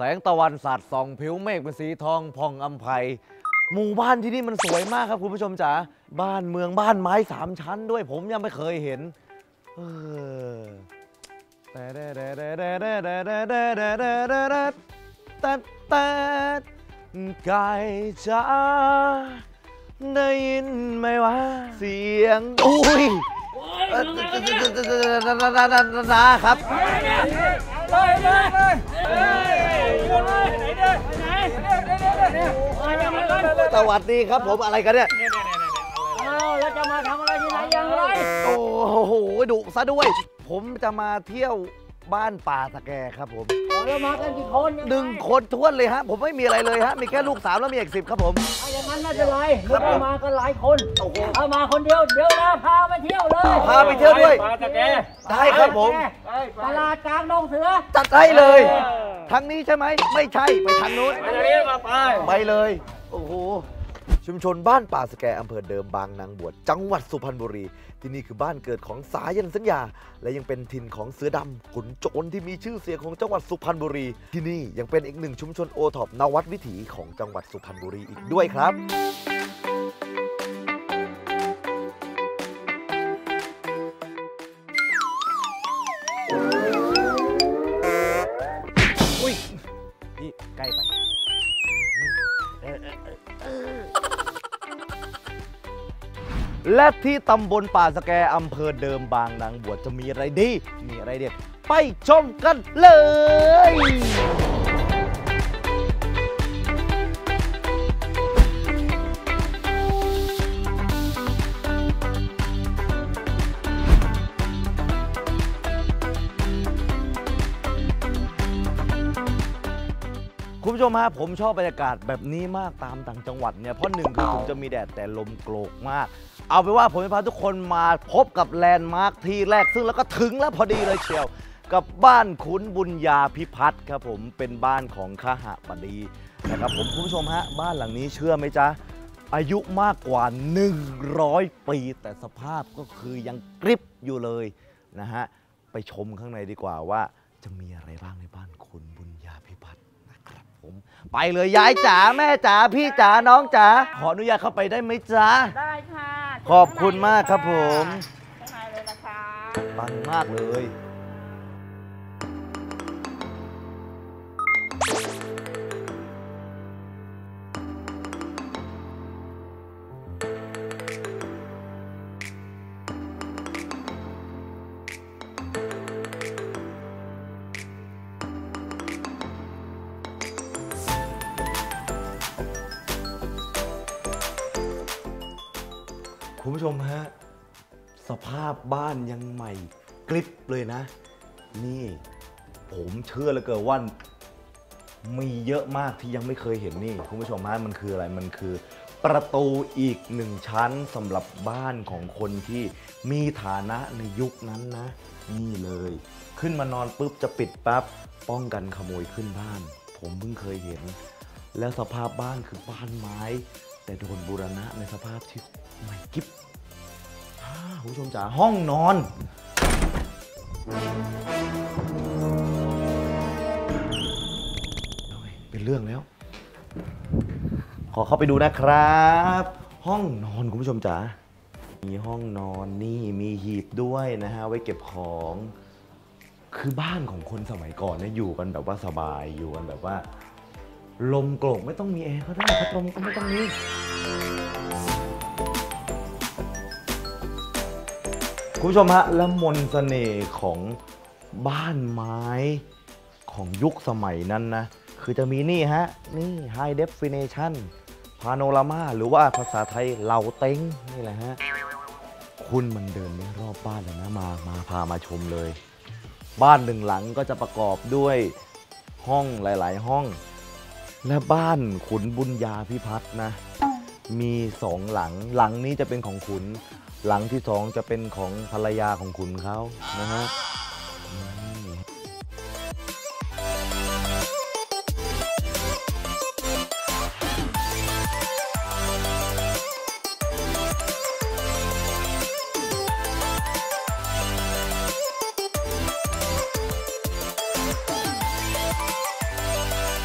แสงตะวันสาดส่องผิวเมฆเป็นสีทองผ่องอำไพหมู่บ้านที่นี่มันสวยมากครับคุณผู้ชมจ๋าบ้านเมืองบ้านไม้3 ชั้นด้วยผมยังไม่เคยเห็นไก่จ๋าได้ยินไหมว่าเสียงอุ้ยนะครับสวัสดีครับผมอะไรกันเนี่ยแล้วจะมาทำอะไรที่ไหนอย่างไรโอ้โหดุซะด้วยผมจะมาเที่ยวบ้านป่าสะแกครับผมแล้วมากันกี่คน 1 คนท้วนเลยฮะผมไม่มีอะไรเลยฮะมีแค่ลูก3แล้วมีอีก10ครับผมอย่างนั้นไม่เป็นไรเรามากันหลายคนเอามาคนเดียวเดี๋ยวนะพาไปเที่ยวเลยพาไปเที่ยวด้วยได้ครับผมตลาดกลางดงเสือจัดให้เลยทางนี้ใช่ไหมไม่ใช่ไปทางนู้นไปเลยโอ้โหชุมชนบ้านป่าสแกอำเภอเดิมบางนางบวชจังหวัดสุพรรณบุรีที่นี่คือบ้านเกิดของสายันสัญญาและยังเป็นถิ่นของเสือดำขุนโจรที่มีชื่อเสียงของจังหวัดสุพรรณบุรีที่นี่ยังเป็นอีก1 ชุมชนโอท็อปนวัดวิถีของจังหวัดสุพรรณบุรีอีกด้วยครับอุ้ยพี่ใกล้ไปและที่ตำบลป่าสแกอำเภอเดิมบางนางบวชจะมีอะไรดีมีอะไรเด็ดไปชมกันเลยคุณผู้ชมฮะผมชอบบรรยากาศแบบนี้มากตามต่างจังหวัดเนี่ยเพราะ1คือถึงจะมีแดดแต่ลมโกรกมากเอาไปว่าผมจะพาทุกคนมาพบกับแลนด์มาร์คที่แรกซึ่งแล้วก็ถึงแล้วพอดีเลยเชียวกับบ้านขุนบุญญาพิพัฒน์ครับผมเป็นบ้านของขหบดีนะครับผมคุณผู้ชมฮะบ้านหลังนี้เชื่อไหมจ๊ะอายุมากกว่า100 ปีแต่สภาพก็คือยังกริบอยู่เลยนะฮะไปชมข้างในดีกว่าว่าจะมีอะไรบ้างในบ้านขุนบุญญาพิพัฒน์ผมไปเลยยายจ๋าแม่จ๋าพี่จ๋าน้องจ๋าขออนุญาตเข้าไปได้ไหมจ๊ะได้ค่ะขอบคุณมากครับผมข้างในเลยนะคะปังมากเลยคุณผู้ชมฮะสภาพบ้านยังใหม่กริบเลยนะนี่ผมเชื่อเหลือเกินว่ามีเยอะมากที่ยังไม่เคยเห็นนี่คุณผู้ชมฮะมันคืออะไรมันคือประตูอีก1 ชั้นสำหรับบ้านของคนที่มีฐานะในยุคนั้นนะนี่เลยขึ้นมานอนปุ๊บจะปิดปั๊บป้องกันขโมยขึ้นบ้านผมเพิ่งเคยเห็นแล้วสภาพบ้านคือบ้านไม้แต่โดนบูรณะในสภาพที่ใหม่กิ๊บคุณผู้ชมจ๋าห้องนอนเป็นเรื่องแล้วขอเข้าไปดูนะครับห้องนอนคุณผู้ชมจ๋ามีห้องนอนนี่มีหีบด้วยนะฮะไว้เก็บของคือบ้านของคนสมัยก่อนเนี่ยอยู่กันแบบว่าสบายอยู่กันแบบว่าลมโกรกไม่ต้องมีแอร์ก็ได้พัดลมก็ไม่ต้องมีคุณผู้ชมฮะและมนต์เสน่ห์ของบ้านไม้ของยุคสมัยนั้นนะคือจะมีนี่ฮะนี่ High Definition Panorama หรือว่าภาษาไทยเหล่าเต็งนี่แหละฮะคุณมันเดินรอบบ้านเลยนะมาพามาชมเลยบ้าน1 หลังก็จะประกอบด้วยห้องหลายๆห้องและบ้านขุนบุญญาพิพัฒน์นะมี2 หลังหลังนี้จะเป็นของขุนหลังที่2จะเป็นของภรรยาของขุนเขานะฮะค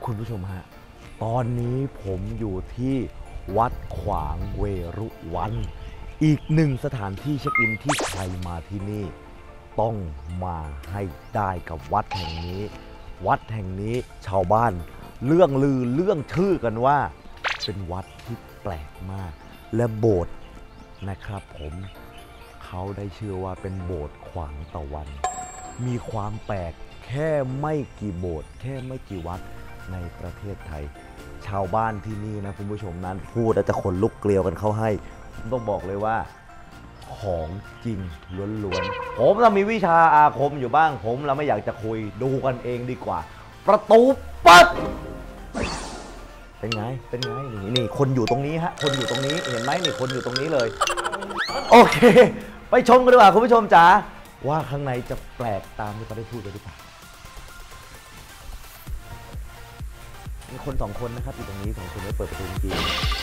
คุณผู้ชมฮะตอนนี้ผมอยู่ที่วัดขวางเวรุวันอีกหนึ่งสถานที่เช็คอินที่ใครมาที่นี่ต้องมาให้ได้กับวัดแห่งนี้วัดแห่งนี้ชาวบ้านเรื่องลือเรื่องชื่อกันว่าเป็นวัดที่แปลกมากและโบสถ์นะครับผมเขาได้ชื่อว่าเป็นโบสถ์ขวางตะวันมีความแปลกแค่ไม่กี่โบสถ์แค่ไม่กี่วัดในประเทศไทยชาวบ้านที่นี่นะคุณผู้ชมนั้นพูดแล้วจะขนลุกเกลียวกันเข้าให้ผมต้องบอกเลยว่าของจริงล้วนๆผมเรามีวิชาอาคมอยู่บ้างผมเราไม่อยากจะคุยดูกันเองดีกว่าประตูเปิดเป็นไงนี่คนอยู่ตรงนี้ฮะคนอยู่ตรงนี้เห็นไหมนี่คนอยู่ตรงนี้เลยโอเคไปชมกันดีกว่าคุณผู้ชมจ๋าว่าข้างในจะแปลกตามที่เขาได้พูดไปหรือเปล่ามีคน2 คนนะครับอยู่ตรงนี้2 คนไม่เปิดประตูจริง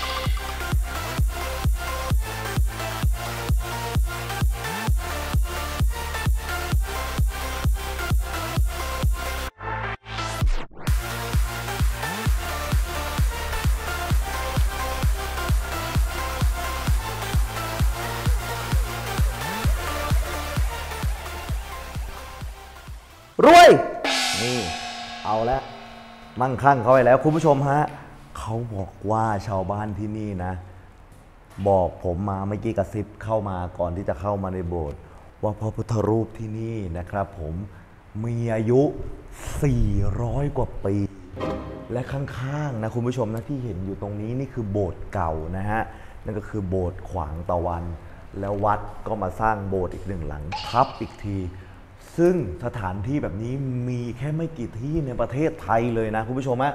รวยนี่เอาแล้วมั่งคั่งเขาไปแล้วคุณผู้ชมฮะเขาบอกว่าชาวบ้านที่นี่นะบอกผมมาเมื่อกี้กระซิบเข้ามาก่อนที่จะเข้ามาในโบสถ์ว่าพระพุทธรูปที่นี่นะครับผมมีอายุ400 กว่าปีและข้างๆนะคุณผู้ชมนะที่เห็นอยู่ตรงนี้นี่คือโบสถ์เก่านะฮะนั่นก็คือโบสถ์ขวางตะวันแล้ววัดก็มาสร้างโบสถ์อีก1 หลังทับอีกทีซึ่งสถานที่แบบนี้มีแค่ไม่กี่ที่ในประเทศไทยเลยนะคุณผู้ชมฮะ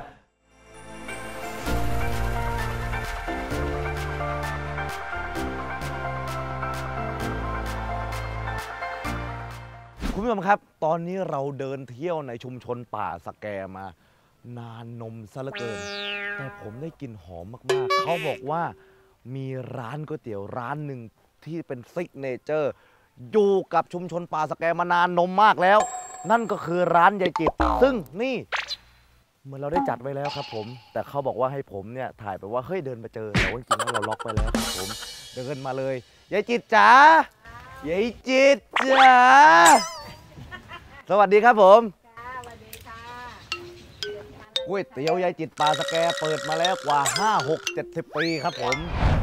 คุณผู้ชมครับตอนนี้เราเดินเที่ยวในชุมชนป่าสแกมานานนมซะเหลือเกินแต่ผมได้กลิ่นหอมมากๆเขาบอกว่ามีร้านก๋วยเตี๋ยวร้านหนึ่งที่เป็นซิกเนเจอร์อยู่กับชุมชนป่าสแกมานานนมมากแล้วนั่นก็คือร้านยายจิตซึ่งนี่เหมือนเราได้จัดไว้แล้วครับผมแต่เขาบอกว่าให้ผมเนี่ยถ่ายไปว่าเฮ้ยเดินมาเจอแต่ว่าจริงๆแล้วเราล็อกไปแล้วครับผมเดินมาเลยยายจิตจ๋ายายจิตจ๋าสวัสดีครับผมสวัสดีค่ะก๋วยเตี๋ยวยายจิตป่าสแกเปิดมาแล้วกว่า5 6 70 ปีครับผม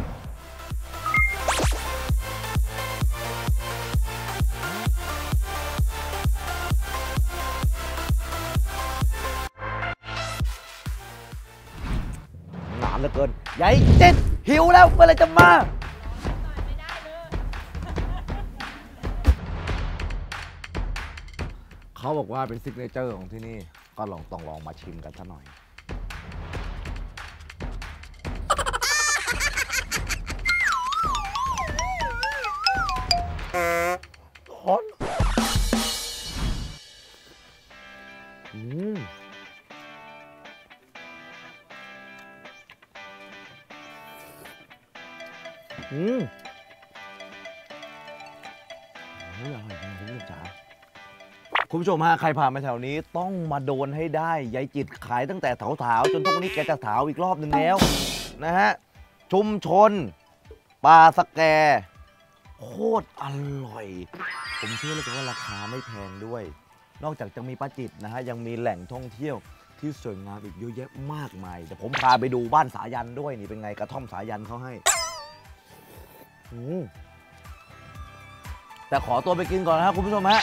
นานเหลือเกินยายจิตหิวแล้วเมื่อไรจะมาเขาบอกว่าเป็นซิกเนเจอร์ของที่นี่ก็ต้องลองมาชิมกันซะหน่อยร้อนอร่อยจริงคุณผู้ชมจ๋าคุณผู้ชมฮะใครผ่านมาแถวนี้ต้องมาโดนให้ได้ยายจิตขายตั้งแต่ถาวๆจนทุกวันนี้แกจะถาวอีกรอบหนึ่งแล้วนะฮะชุมชนป่าสแกโคตรอร่อยผมเชื่อเลยว่าราคาไม่แพงด้วยนอกจากจะมีป้าจิตนะฮะยังมีแหล่งท่องเที่ยวที่สวยงามอีกเยอะแยะมากมายแต่ผมพาไปดูบ้านสายันด้วยนี่เป็นไงกระท่อมสายันเขาให้แต่ขอตัวไปกินก่อนนะครับคุณผู้ชมฮะ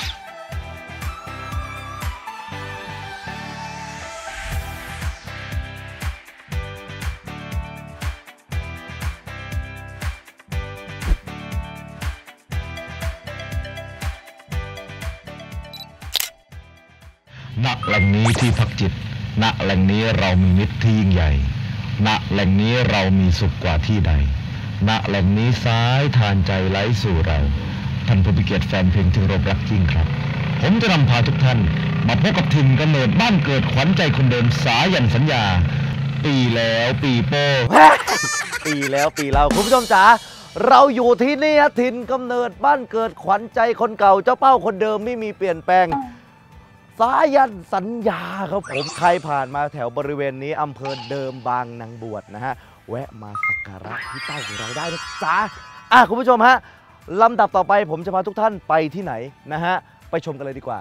ณแหล่งนี้ที่พักจิตณแหล่งนี้เรามีมิตรที่ยิ่งใหญ่ณแหล่งนี้เรามีสุขกว่าที่ใดณแหล่งนี้สายทานใจไหลสู่เราท่านผู้มีเกียรติแฟนเพลงที่รักยิ่งครับผมจะนำพาทุกท่านมาพบกับถิ่นกำเนิดบ้านเกิดขวัญใจคนเดิมสายันสัญญาปีแล้วปีโป้ปีแล้วปีเราคุณผู้ชมจ๋าเราอยู่ที่นี่ถิ่นกำเนิดบ้านเกิดขวัญใจคนเก่าเจ้าเป้าคนเดิมไม่มีเปลี่ยนแปลงสายันสัญญาครับผมใครผ่านมาแถวบริเวณนี้อำเภอเดิมบางนางบวชนะฮะแวะมาสักการะที่เต้าของเราได้นะจ๊ะคุณผู้ชมฮะลำดับต่อไปผมจะพาทุกท่านไปที่ไหนนะฮะไปชมกันเลยดีกว่า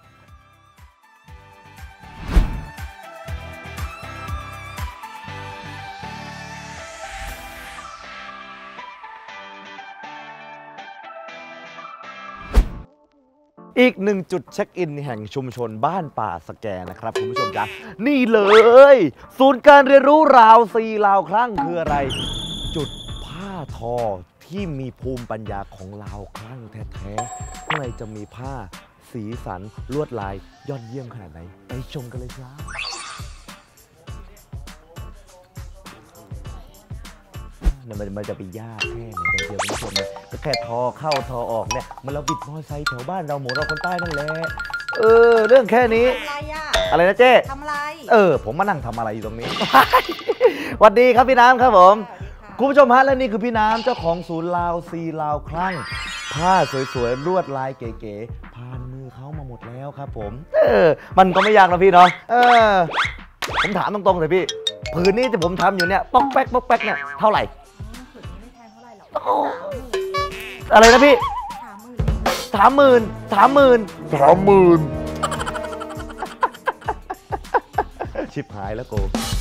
อีกหนึ่งจุดเช็คอินแห่งชุมชนบ้านป่าสแกนะครับคุณผู้ชมจ๊ะนี่เลยศูนย์การเรียนรู้ราวซีลาวคลั่งคืออะไรจุดผ้าทอที่มีภูมิปัญญาของลาวคลั่งแท้ๆข้างในจะมีผ้าสีสันลวดลายยอดเยี่ยมขนาดไหนไปชมกันเลยครับมันจะไปยากแค่ไหนกันเดียวคุณผู้ชมเนี่ยก็แค่ทอเข้าทอออกเนี่ยมันเราบิดมอเตอร์ไซค์แถวบ้านเราหมูเราคนใต้นั่นแหละเรื่องแค่นี้อะไรนะเจ๊ทำอะไรผมมานั่งทำอะไรอยู่ตรงนี้ สวัสดีครับพี่น้ำครับผมคุณผู้ชมฮะและนี่คือพี่น้ำเจ้าของศูนย์ลาวซีลาวคลั่งผ้าสวยๆลวดลายเก๋ๆผ่านมือเขามาหมดแล้วครับผมมันก็ไม่ยากนะพี่เนาะผมถามตรงๆเลยพี่ผืนนี้ที่ผมทำอยู่เนี่ยป๊อกแป๊กป๊อกแป๊กเนี่ยเท่าไหร่อะไรนะพี่30,000ชิบหายแล้วโก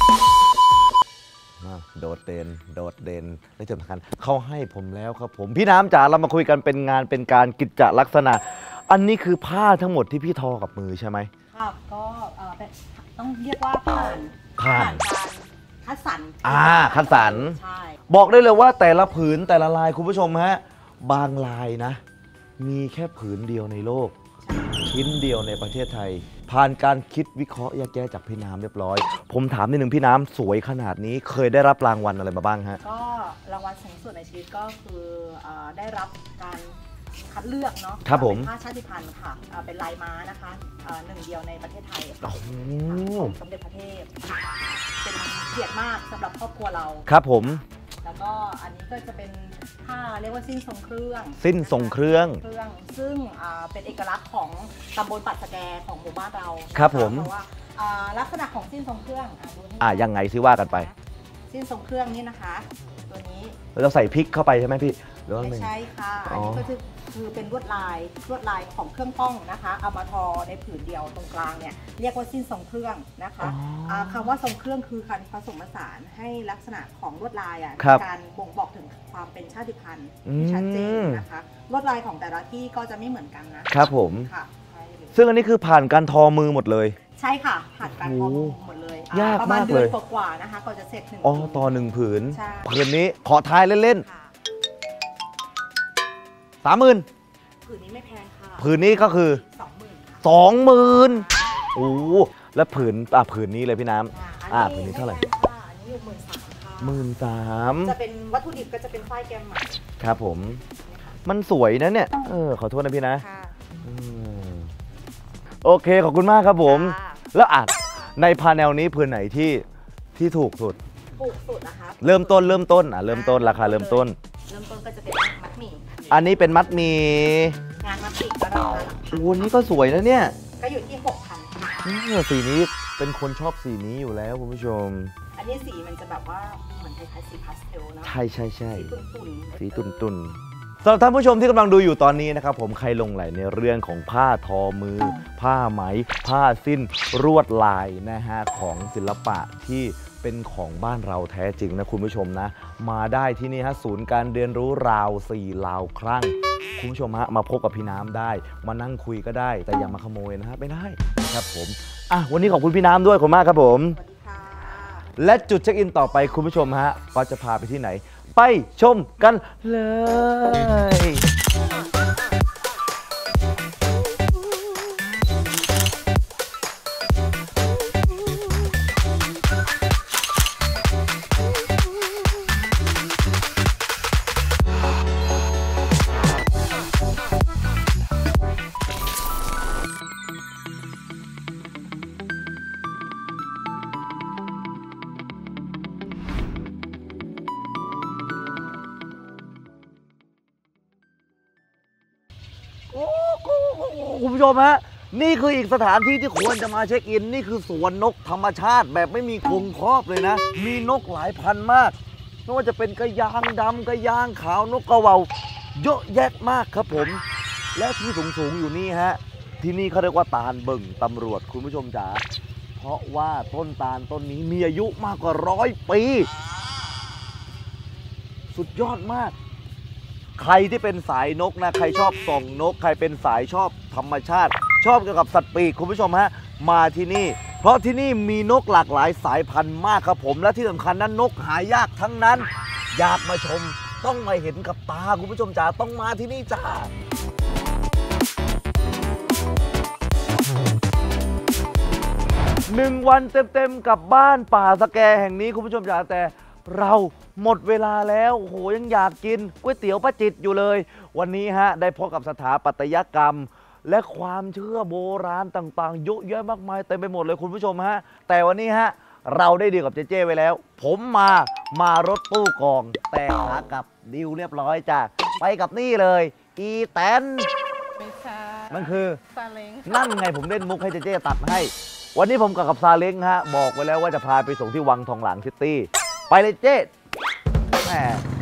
โดดเด่นและที่สำคัญเขาให้ผมแล้วครับผมพี่น้ำจ๋าเรามาคุยกันเป็นงานเป็นการกิจลักษณะอันนี้คือผ้าทั้งหมดที่พี่ทอกับมือใช่ไหมครับก็ต้องเรียกว่าผ่านการคัดสรรคัดสรรใช่บอกได้เลยว่าแต่ละผืนแต่ละลายคุณผู้ชมฮะบางลายนะมีแค่ผืนเดียวในโลกชิ้นเดียวในประเทศไทยผ่านการคิดวิเคราะห์แยกแยะจากพี่น้ำเรียบร้อยผมถามนิดนึงพี่น้ำสวยขนาดนี้เคยได้รับรางวัลอะไรมาบ้างฮะก็รางวัลสูงสุดในชีวิตก็คือได้รับการคัดเลือกเนาะครับผมเป็นผ้าชาติพันธุ์ค่ะเป็นลายม้านะคะหนึ่งเดียวในประเทศไทยสมเด็จพระเทพเป็นเกียรติมากสำหรับครอบครัวเราครับผมแล้วก็อันนี้ก็จะเป็นผ้าเรียกว่าสิ้นทรงเครื่องซึ่งเป็นเอกลักษณ์ของตำบลปัดสะแกของหมู่บ้านเราครับผมเพราะว่าลักษณะของสิ้นทรงเครื่องยังไงซิว่ากันไปสิ้นทรงเครื่องนี่นะคะตัวนี้เราใส่พริกเข้าไปใช่ไหมพี่ไม่ใช่ค่ะอันนี้ก็คือเป็นลวดลายของเครื่องป้องนะคะเอามาทอในผืนเดียวตรงกลางเนี่ยเรียกว่าสิ้นทรงเครื่องนะคะคำว่าทรงเครื่องคือการผสมผสานให้ลักษณะของลวดลายการบ่งบอกถึงความเป็นชาติพันธุ์ที่ชัดเจนนะคะลวดลายของแต่ละที่ก็จะไม่เหมือนกันนะครับผมค่ะซึ่งอันนี้คือผ่านการทอมือหมดเลยใช่ค่ะผ่านการทอมือหมดเลยยากมากเลยประมาณเดือนกว่านะคะก็จะเสร็จหนึ่งต่อหนึ่งผืนผืนนี้ขอทายเล่นๆ30,000 ผืนนี้ไม่แพงค่ะผืนนี้ก็คือ20,000โอ้แล้วผืนนี้เลยพี่น้ำผืนนี้เท่าไหร่อันนี้อยู่ 13,000 จะเป็นวัตถุดิบก็จะเป็นฝ้ายแกมหมักครับผมมันสวยนะเนี่ยขอโทษนะพี่นะโอเคขอบคุณมากครับผมแล้วในพาแนลนี้ผืนไหนที่ถูกสุดนะคะเริ่มต้นราคาเริ่มต้นก็จะเป็นมัดหมี่อันนี้เป็นมัดหมี่งานมัดหมี่ก็ราคาโอ้นี่ก็สวยนะเนี่ยก็อยู่ที่ 6,000 สีนี้เป็นคนชอบสีนี้อยู่แล้วคุณผู้ชมอันนี้สีมันจะแบบว่าเหมือนคล้ายๆสีพาสเทลนะใช่สีตุ่นสำหรับท่านผู้ชมที่กำลังดูอยู่ตอนนี้นะครับผมใครลงไหลในเรื่องของผ้าทอมือผ้าไหมผ้าสิ้นรวดลายนะฮะของศิลปะที่เป็นของบ้านเราแท้จริงนะคุณผู้ชมนะมาได้ที่นี่ฮะศูนย์การเรียนรู้ราวซีลาวคลั่งคุณผู้ชมฮะมาพบกับพี่น้ำได้มานั่งคุยก็ได้แต่อย่ามาขโมยนะฮะไม่ได้นะครับผมวันนี้ขอบคุณพี่น้ำด้วยขอบคุณมากครับผมสวัสดีค่ะและจุดเช็คอินต่อไปคุณผู้ชมฮะก็จะพาไปที่ไหนไปชมกันเลยคุณผู้ชมฮะนี่คืออีกสถานที่ที่ควรจะมาเช็คอินนี่คือสวนนกธรรมชาติแบบไม่มีกรงครอบเลยนะ มีนกหลายพันมากไม่ว่าจะเป็นกระยางดำกระยางขาวนกกระเหว่าเยอะแยะมากครับผม และที่สูงอยู่นี่ฮะที่นี่เขาเรียกว่าตาลเบิ่งตำรวจคุณผู้ชมจ๋าเพราะว่าต้นตาลต้นนี้มีอายุมากกว่า100 ปี สุดยอดมากใครที่เป็นสายนกนะใครชอบส่องนกใครเป็นสายชอบธรรมชาติ ชอบเกี่ยวกับสัตว์ปีกคุณผู้ชมฮะมาที่นี่เพราะที่นี่มีนกหลากหลายสายพันธุ์มากครับผมและที่สำคัญนั้นนกหายากทั้งนั้นอยากมาชมต้องมาเห็นกับตาคุณผู้ชมจ๋าต้องมาที่นี่จ้า1 วันเต็มๆกับบ้านป่าสแกแห่งนี้คุณผู้ชมจ๋าแต่เราหมดเวลาแล้วโอ้โหยังอยากกินก๋วยเตี๋ยวป้าจิตอยู่เลยวันนี้ฮะได้พบกับสถาปัตยกรรมและความเชื่อโบราณต่างๆเยอะแยะมากมายเต็มไปหมดเลยคุณผู้ชมฮะแต่วันนี้ฮะเราได้ดีลกับเจเจ้ไว้แล้วผมมารถตู้กองแต่ขากลับดีลเรียบร้อยจ้ะไปกับนี่เลยอีแตนไม่ใช่มันคือซาเล้งนั่นไงผมเล่นมุกให้เจเจ้ตัดให้วันนี้ผมกับซาเล้งฮะบอกไว้แล้วว่าจะพาไปส่งที่วังทองหลางซิตี้ไปเลยเจ๊แหม